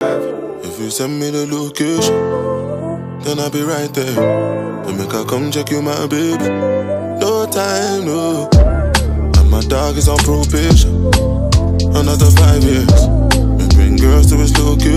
If you send me the location, then I'll be right there. To make her come check you, my baby. No time, no. And my dog is on probation. Another 5 years. We bring girls to his location.